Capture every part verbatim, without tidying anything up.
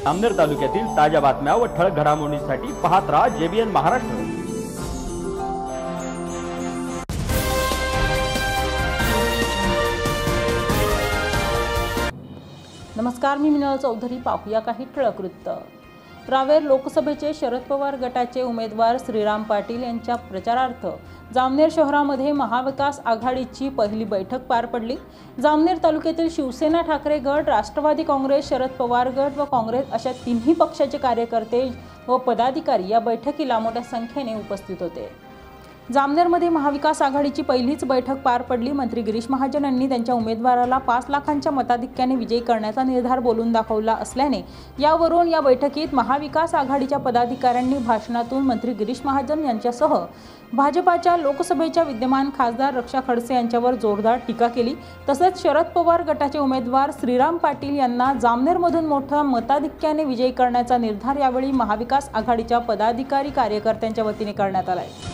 जामनेर तालुक्यातील ताज्या बातम्या व ठळक घडामोडींसाठी पाहत राहा जेबीएन महाराष्ट्र। नमस्कार, मी मिनल चौधरी। पाहूया काही ठळक वृत्त। रावेर लोकसभेचे शरद पवार गटाचे उमेदवार श्रीराम पाटील यांच्या प्रचारार्थ जामनेर शहरामध्ये महाविकास आघाडीची पहिली बैठक पार पडली। जामनेर तालुक्यातील शिवसेना ठाकरे गट, राष्ट्रवादी काँग्रेस, शरद पवार गट व काँग्रेस अशा तिन्ही पक्षाचे कार्यकर्ते व पदाधिकारी या बैठकीला मोठ्या संख्येने उपस्थित होते। जामनेरमध्ये महाविकास आघाडीची पहिलीच बैठक पार पडली। मंत्री गिरीश महाजन यांनी त्यांच्या उमेदवाराला पाच लाखांच्या मताधिक्याने विजयी करण्याचा निर्धार बोलून दाखवला असल्याने यावरून या बैठकीत महाविकास आघाडीच्या पदाधिकाऱ्यांनी भाषणातून मंत्री गिरीश महाजन यांच्यासह भाजपाच्या लोकसभेच्या विद्यमान खासदार रक्षा खडसे यांच्यावर जोरदार टीका केली। तसेच शरद पवार गटाचे उमेदवार श्रीराम पाटील यांना जामनेरमधून मोठ्या मताधिक्याने विजयी करण्याचा निर्धार यावेळी महाविकास आघाडीच्या पदाधिकारी कार्यकर्त्यांच्या वतीने करण्यात आला आहे।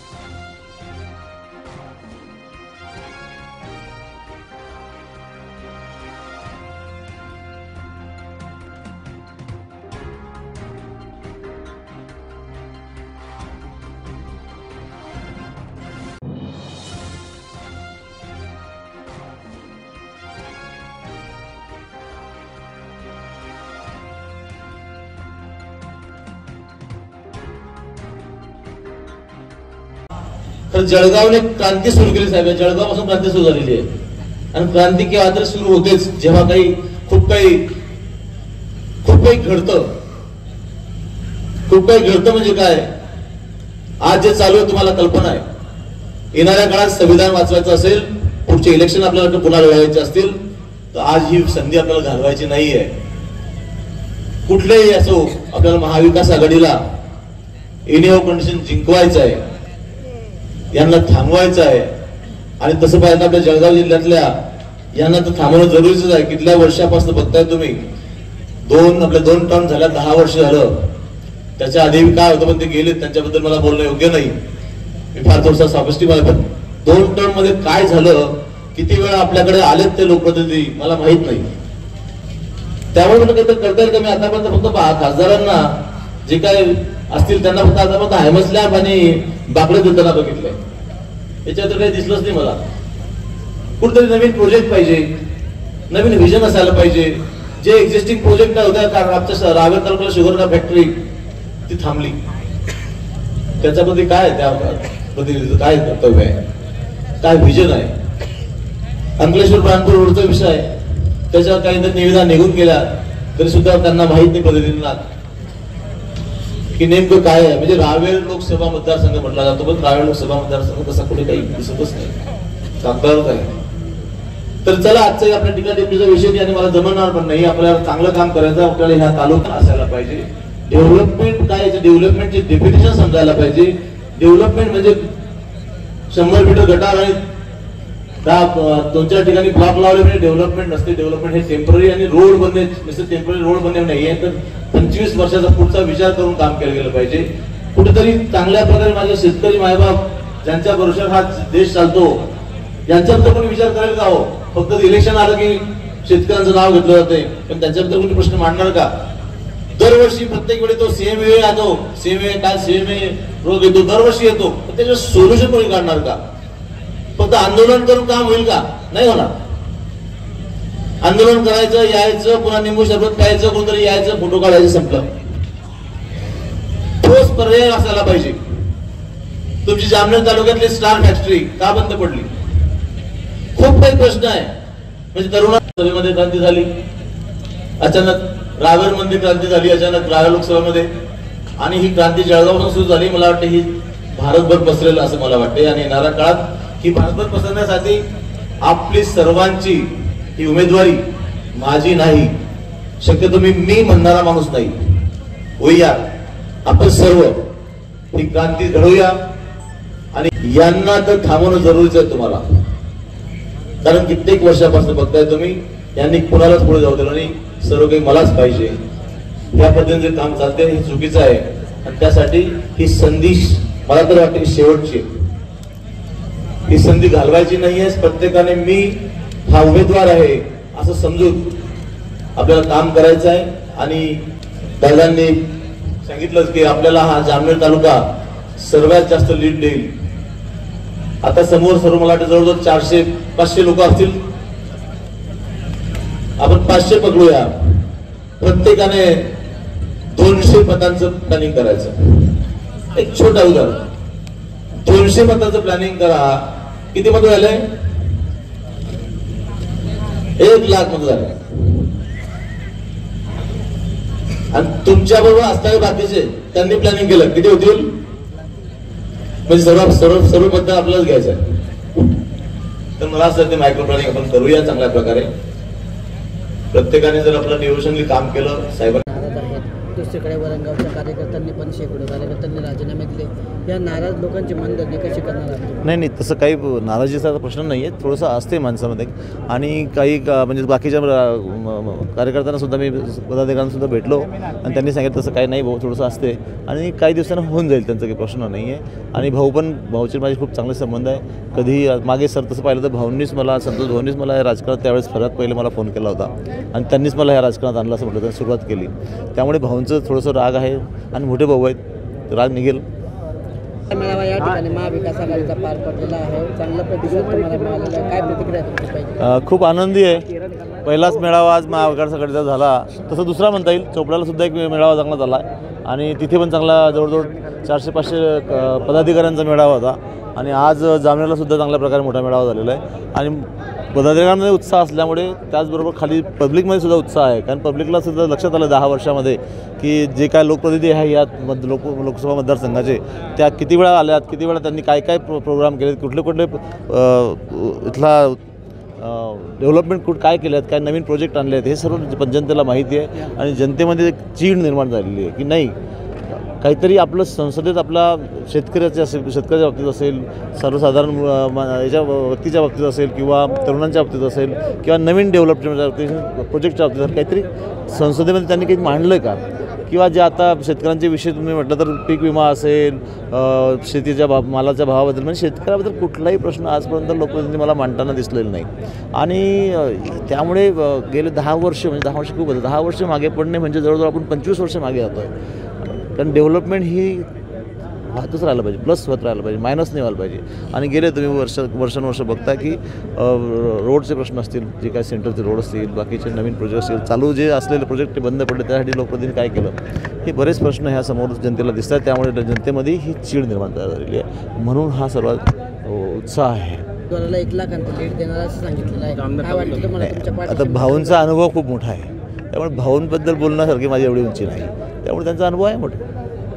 तर जळगावने क्रांती सुरू केली साहेब। जळगावपासून क्रांती सुरू झालेली आहे आणि क्रांती केव्हा तर सुरू होतेच जेव्हा काही खूप काही खूप काही घडतं। खूप काही घडतं म्हणजे काय, आज जे चालू आहे तुम्हाला कल्पना आहे, येणाऱ्या काळात संविधान वाचवायचं असेल, पुढचे इलेक्शन आपल्याला पुन्हा लढवायचे असतील तर आज ही संधी आपल्याला घालवायची नाहीये। कुठलेही असो आपल्याला महाविकास आघाडीला एनी हाऊ कंडिशन जिंकवायचं आहे, यांना थांबवायचं आहे। आणि तसं पाहिजे आपल्या जळगाव जिल्ह्यातल्या यांना तर थांबवणं जरुरीच आहे। कितल्या वर्षापासून बघताय तुम्ही, दोन आपल्या दोन टर्म झाल्या, दहा वर्ष झालं। त्याच्या आधी काय होतं पण ते गेले, त्यांच्याबद्दल मला बोलणं योग्य नाही, मी फार थोडासा सॉफिस्टिक आहे। पण दोन टर्म मध्ये काय झालं, किती वेळा आपल्याकडे आलेत ते लोकप्रतिनिधी मला माहित नाही। त्यामुळे मला काही करता येईल का, मी आतापर्यंत फक्त खासदारांना जे काय असतील त्यांना फक्त आतापर्यंत हायमस्लॅब आणि बाकडे देताना बघितलंय, याच्यात काही दिसलंच नाही मला। कुठेतरी नवीन प्रोजेक्ट पाहिजे, नवीन विजन असायला पाहिजे। जे एक्झिस्टिंग प्रोजेक्ट काय होत्या, कारण आमच्या रावेर तालुक्याला शुगर फॅक्टरी ती थांबली, त्याच्यामध्ये काय त्या प्रतिनिधीचं काय कर्तव्य आहे, काय विजन आहे। अंकलेश्वर प्राणपूर रोडचा विषय आहे, त्याच्यावर काही निविदा निघून गेल्या तरी सुद्धा त्यांना माहित नाही प्रतिनिधींना की नेमकं काय आहे। म्हणजे रावेर लोकसभा मतदारसंघ म्हटला जातो पण रावेर लोकसभा मतदारसंघ तसा कुठे काही दिसतच नाही, कागदावर आहे। तर चला आजचा आपल्या टीका टिप्पणीचा विषय आणि मला जमणार पण नाही, आपल्याला चांगलं काम करायचं, आपल्याला ह्या तालुक्यात असायला पाहिजे। डेव्हलपमेंट काय, डेव्हलपमेंटची डेफिनेशन समजायला पाहिजे। डेव्हलपमेंट म्हणजे शंभर मीटर गटार आणि दोन चार ठिकाणी ब्लॉक लावले म्हणजे डेव्हलपमेंट नसते। डेव्हलपमेंट हे टेम्पररी आणि रोड बनणे, टेम्पररी रोड बनणे नाही आहे, तर पंचवीस वर्षाचा पुढचा विचार करून काम केलं गेलं पाहिजे। कुठेतरी चांगल्या प्रकारे माझे शेतकरी मायबाप ज्यांच्या भरोशावर हा देश चालतो यांच्याबद्दल कोणी विचार करेल का हो? फक्त इलेक्शन आलं की शेतकऱ्यांचं नाव घेतलं जाते, पण त्यांच्याबद्दल कोणी प्रश्न मांडणार का? दरवर्षी प्रत्येक वेळी तो सीएमए येतो, सीएमए काय सीएमए रोग येतो, दरवर्षी येतो, पण त्याचं सोल्युशन कोणी काढणार का? फक्त आंदोलन करून काम होईल का? नाही होणार। आंदोलन करायचं, यायचं, पुन्हा निंबू सरबत प्यायचं, कोणतरी यायचं, फोटो काढायचं, संपलं। ठोस पर्याय असायला पाहिजे। तुमची जामनेर तालुक्यातली स्टार फॅक्टरी का बंद पडली? खूप काही प्रश्न आहे। म्हणजे तरुणांमध्ये क्रांती झाली, अचानक रावेर मध्ये क्रांती झाली, अचानक रावेर लोकसभेमध्ये, आणि ही क्रांती जळगावपासून सुरू झाली। मला वाटतं ही भारतभर पसरेल असं मला वाटते आणि येणाऱ्या काळात ही भारतभर पसरण्यासाठी आपली सर्वांची ही उमेदवारी माझी नाही, शक्यतो मी मी म्हणणारा माणूस नाही, होईया आपण सर्व ही क्रांती घडवूया। आणि यांना तर थांबवणं जरुरीच आहे तुम्हाला, कारण कित्येक वर्षापासून बघताय तुम्ही यांनी कुणालाच पुढे जाऊ दिलं नाही, सर्व काही मलाच पाहिजे या पद्धतीने काम चालते, हे चुकीचं आहे। आणि त्यासाठी ही संधी मला तर वाटतं की शेवटची ही संधी घालवायची नाहीये। प्रत्येकाने मी हा उमेदवार आहे असं समजून आपल्याला काम करायचं आहे आणि दादांनी सांगितलं की आपल्याला हा जामनेर तालुका सर्वात जास्त लीड देईल. आता समोर सर्व मला वाटतं जवळजवळ चारशे पाचशे लोक असतील. आपण पाचशे पकडूया. प्रत्येकाने दोनशे मतांचं प्लॅनिंग करायचं. एक छोटा उदाहरण, दोनशे मतांचं प्लॅनिंग करा. किती मत झाले? एक लाख मत झाले. आणि तुमच्या बरोबर असणारे बाकीचे त्यांनी प्लॅनिंग केलं, किती होतील? म्हणजे सर्व सर्व सर्व मत आपल्यालाच घ्यायचं आहे. तर मला असं ते मायक्रो प्लॅनिंग आपण करूया चांगल्या प्रकारे. प्रत्येकाने जर आपलं नियोजनली काम केलं. साहेब दुसरीकडे वरणगावच्या कार्यकर्त्यांनी पण शेकडो कार्यकर्त्यांनी राजीनामे दिले. या नाराज लोकांची मनधरणी कशी करणार आहात? नाही नाही तसं काही नाराजीचा प्रश्न नाही आहे. थोडंसं असते माणसामध्ये. आणि काही म्हणजे बाकीच्या कार्यकर्त्यांना सुद्धा मी पदाधिकाऱ्यांना सुद्धा भेटलो आणि त्यांनी सांगितलं तसं काही नाही भाऊ, थोडंसं असते आणि काही दिवसांना होऊन जाईल, त्यांचा काही प्रश्न नाही आहे. आणि भाऊ पण भाऊचे माझे खूप चांगले संबंध आहे. कधी मागे सर तसं पाहिलं तर भाऊंनीच मला संतोष भाऊंनीच मला या राजकारणात त्यावेळेस सर्वात पहिले मला फोन केला होता आणि त्यांनीच मला या राजकारणात आणलं असं म्हटलं, त्यांनी सुरुवात केली. त्यामुळे भाऊंचं थोडंसं राग आहे आणि मोठे भाऊ आहेत, राग निघेल. मेळावा या ठिकाणी महाविकास आघाडीचा पार पडलेला आहे. चांगला प्रतिसाद तुम्हाला मिळालेला आहे. काय प्रतिक्रिया तुमची पाहिजे? खूप आनंदी आहे. पहिलाच मेळावा आज महाविकास आघाडीचा झाला. तसं दुसरा म्हणता येईल. चोपड्याला सुद्धा एक मेळावा चांगला झाला आहे आणि तिथे पण चांगला जवळजवळ चारशे पाचशे पदाधिकाऱ्यांचा मेळावा होता. आणि आज जामनेरला सुद्धा चांगल्या प्रकारे मोठा मेळावा झालेला आहे. आणि पदाधिकाऱ्यांमध्ये उत्साह असल्यामुळे त्याचबरोबर खाली पब्लिकमध्ये सुद्धा उत्साह आहे. कारण पब्लिकला सुद्धा लक्षात आलं दहा वर्षामध्ये की जे काय लोकप्रतिनिधी आहे या मत लोक लोकसभा मतदारसंघाचे त्या किती वेळा आल्यात, किती वेळा त्यांनी काय काय प्रो प्रोग्राम केलेत, कुठले कुठले इथला डेव्हलपमेंट कुठं काय केले आहेत, काय नवीन प्रोजेक्ट आणले आहेत, हे सर्व जनतेला माहिती आहे. आणि जनतेमध्ये एक चीड निर्माण झालेली आहे की नाही काहीतरी आपलं संसदेत आपला शेतकऱ्याचे असेल, शेतकऱ्याच्या बाबतीत असेल, सर्वसाधारण याच्या व्यक्तीच्या बाबतीत असेल किंवा तरुणांच्या बाबतीत असेल किंवा नवीन डेव्हलपमेंटच्या बाबतीत प्रोजेक्टच्या बाबतीत काहीतरी संसदेमध्ये त्यांनी काही मांडलं का? किंवा जे आता शेतकऱ्यांचे विषय तुम्ही म्हटलं तर पीक विमा असेल, शेतीच्या भाव मालाच्या भावाबद्दल म्हणजे शेतकऱ्याबद्दल कुठलाही प्रश्न आजपर्यंत लोकप्रतिनिधी मला मांडताना दिसलेला नाही. आणि त्यामुळे गेले दहा वर्ष म्हणजे दहा वर्ष खूप होतं. दहा वर्ष मागे पडणे म्हणजे जवळजवळ आपण पंचवीस वर्ष मागे जातो आहे. कारण डेव्हलपमेंट ही वाहतच राहायला पाहिजे, प्लस होत राहायला पाहिजे, मायनस नाही व्हायला पाहिजे. आणि गेले तुम्ही वर्ष वर्षानुवर्ष बघता की रोडचे प्रश्न असतील, जे काय सेंटरचे रोड असतील, बाकीचे नवीन प्रोजेक्ट असतील, चालू जे असलेले प्रोजेक्ट ते बंद पडले, त्यासाठी लोकप्रतिनिधी काय केलं, हे बरेच प्रश्न ह्या समोर जनतेला दिसतात. त्यामुळे जनतेमध्ये ही चीड निर्माण झालेली आहे. म्हणून हा सर्वात उत्साह आहे. एक लाखांचं लीड देणार असं सांगितलेलं आहे. काय वाटतं तुम्हाला तुमच्या? आता भाऊंचा अनुभव खूप मोठा आहे. त्यामुळे भाऊंबद्दल बोलण्यासारखी माझी एवढी उंची नाही. त्यामुळे त्यांचा अनुभव आहे मोठा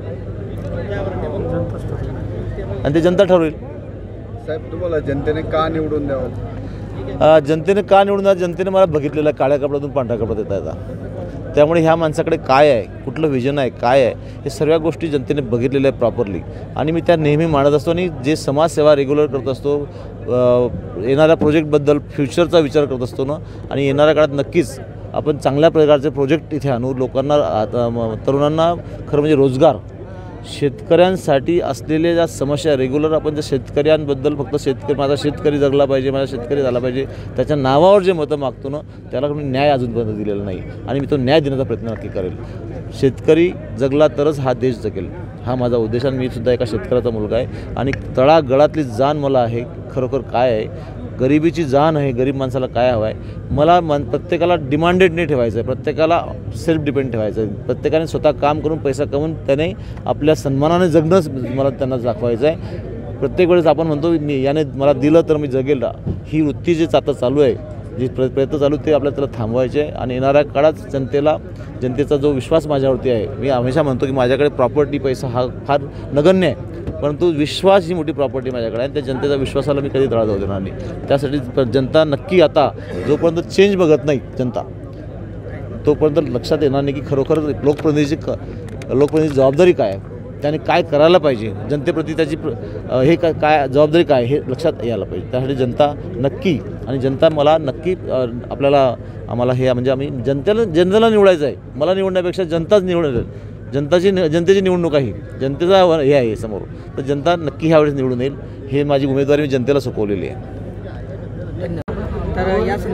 आणि ते जनता ठरवेल. साहेब तुम्हाला जनतेने का निवडून द्यावं? जनतेने का निवडून द्यावं? जनतेने मला बघितलेलं आहे काळ्या कपड्यातून पांढऱ्या कपड्यात येता येतात. त्यामुळे ह्या माणसाकडे काय आहे, कुठलं विजन आहे, काय आहे, हे सर्व गोष्टी जनतेने बघितलेल्या आहे प्रॉपरली. आणि मी त्या नेहमी मांडत असतो आणि जे समाजसेवा रेग्युलर करत असतो, येणाऱ्या प्रोजेक्टबद्दल फ्युचरचा विचार करत असतो ना. आणि येणाऱ्या काळात नक्कीच आपण चांगल्या प्रकारचे प्रोजेक्ट इथे आणू. लोकांना तरुणांना खरं म्हणजे रोजगार, शेतकऱ्यांसाठी असलेल्या ज्या समस्या रेग्युलर आपण ज्या शेतकऱ्यांबद्दल फक्त शेतकरी माझा शेतकरी जगला पाहिजे, माझा शेतकरी झाला पाहिजे, त्याच्या नावावर जे मतं मागतो ना त्याला मी न्याय अजूनपर्यंत दिलेला नाही. आणि मी तो न्याय देण्याचा प्रयत्न नक्की करेल. शेतकरी जगला तरच हा देश जगेल, हा माझा उद्देश. आणि मी सुद्धा एका शेतकऱ्याचा मुलगा आहे आणि तळागळातली जाण मला आहे खरोखर काय आहे, गरिबीची जाण आहे, गरीब माणसाला काय हवं आहे. मला मन प्रत्येकाला डिमांडेड नाही ठेवायचं आहे, प्रत्येकाला सेल्फ डिपेंड ठेवायचं आहे. प्रत्येकाने स्वतः काम करून पैसा कमवून त्याने आपल्या सन्मानाने जगणंच मला त्यांना दाखवायचं आहे. प्रत्येक वेळेस आपण म्हणतो याने मला दिलं तर मी जगेल, ही वृत्ती जी आता चालू आहे, जे प्र प्रयत्न चालू ते आपल्याला त्याला थांबवायचे आहे. आणि येणाऱ्या काळात जनतेला जनतेचा जो विश्वास माझ्यावरती आहे, मी हमेशा म्हणतो की माझ्याकडे प्रॉपर्टी पैसा हा फार नगण्य आहे, परंतु विश्वास ही मोठी प्रॉपर्टी माझ्याकडे आहे. आणि त्या जनतेच्या विश्वासाला मी कधी तळा जाऊ देणार नाही. त्यासाठी जनता नक्की आता जोपर्यंत चेंज बघत नाही जनता, तोपर्यंत लक्षात येणार नाही की खरोखर लोकप्रतिनिधीची क लोकप्रतिनिधीची जबाबदारी काय आहे, त्याने काय करायला पाहिजे, जनतेप्रती त्याची हे काय काय जबाबदारी काय हे लक्षात यायला पाहिजे. त्यासाठी जनता नक्की आणि जनता मला नक्की आपल्याला आम्हाला हे म्हणजे आम्ही जनतेला जनतेला निवडायचं आहे. मला निवडण्यापेक्षा जनताच निवडेल. जनताची जनतेची निवडणूक आहे, जनतेचा हे आहे समोर, तर जनता नक्की ह्यावेळेस निवडून येईल. हे माझी उमेदवारी मी जनतेला सोपवलेली आहे. तर या संदर्भात काय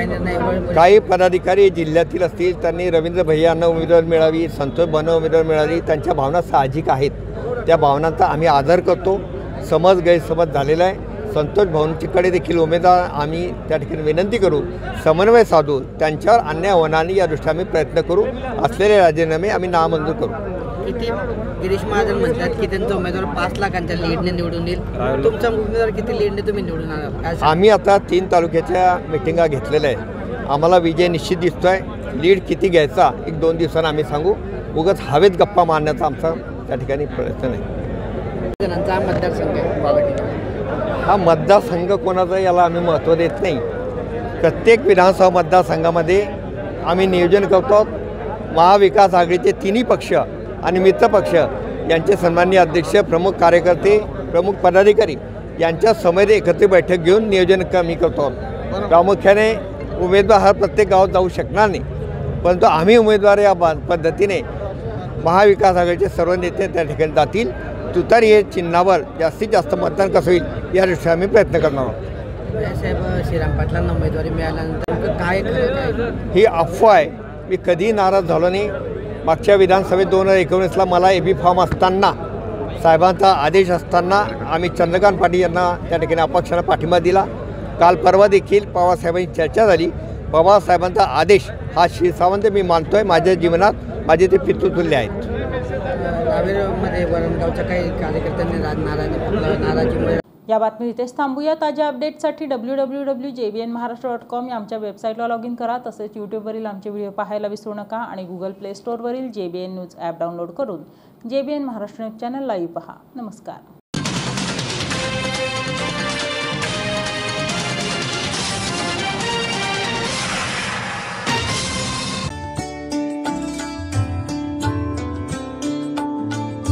काय निर्णय व- काही पदाधिकारी जिल्ह्यातील असतील त्यांनी रवींद्र भैया यांना उमेदवार मिळावी, संतोष भाऊंना उमेदवार मिळावी, त्यांच्या भावना साहजिक आहेत. त्या भावनांचा आम्ही आदर करतो. समज गैरसमज झालेला आहे. संतोष भाऊंच्याकडे देखील उमेदवार आम्ही त्या ठिकाणी विनंती करू, समन्वय साधू, त्यांच्यावर अन्याय होणार नाही या दृष्टीने आम्ही प्रयत्न करू. असलेले राजीनामे आम्ही नामंजूर करू. किती गिरीश महाजन म्हणतात की त्यांचा उमेदवार पाच लाखांच्या लीडने निवडून येईल. तुमचा उमेदवार किती लीडने तुम्ही निवडून आलात? आम्ही आता तीन तालुक्याच्या मिटिंगा घेतलेल्या आहेत. आम्हाला विजय निश्चित दिसतो आहे. लीड किती घ्यायचा एक दोन दिवसांना आम्ही सांगू. उगाच हवेत गप्पा मारण्याचा आमचा त्या ठिकाणी प्रयत्न नाही. जणांचा मतदारसंघ आहे. हा मतदारसंघ कोणाचा याला आम्ही महत्त्व देत नाही. प्रत्येक विधानसभा मतदारसंघामध्ये आम्ही नियोजन करतो. महाविकास आघाडीचे तिन्ही पक्ष आणि मित्रपक्ष यांचे सन्माननीय अध्यक्ष, प्रमुख कार्यकर्ते, प्रमुख पदाधिकारी यांच्या समवेत एकत्रित बैठक घेऊन नियोजन आम्ही करतो. प्रामुख्याने उमेदवार हा प्रत्येक गावात जाऊ शकणार नाही, परंतु आम्ही उमेदवार या पद्धतीने महाविकास आघाडीचे सर्व नेते त्या ठिकाणी जातील. तुतारी हे चिन्हावर जास्तीत जास्त मतदान कसं होईल या दृष्टीने आम्ही प्रयत्न करणार आहोत. साहेब, श्रीराम पाटलांना उमेदवारी मिळाल्यानंतर काय खरं काय? ही अफवा आहे. मी कधीही नाराज झालो नाही. मागच्या विधानसभेत दोन हजार एकोणीसला मला ए बी फॉर्म असताना, साहेबांचा आदेश असताना आम्ही चंद्रकांत पाटील यांना त्या ठिकाणी अपक्षाला पाठिंबा दिला. काल परवा देखील पवारसाहेबांची चर्चा झाली. पवारसाहेबांचा आदेश हा शिरसावंत मी मानतो आहे. माझ्या जीवनात माझे ते पितृतुल्य आहेत. रावेरमध्ये वरणगावच्या काही कार्यकर्त्यांनी राज नाराज नाराजीमुळे या बातमी इथेच थांबूया. ताज्या अपडेटसाठी W W W J B N Maharashtra dot com या आमच्या वेबसाईटला लॉग इन करा. तसेच यूट्यूबवरील आमचे व्हिडिओ पाहायला विसरू नका आणि गुगल प्ले स्टोअरवरील J B N news app download करून J B N Maharashtra news channel live पहा. नमस्कार.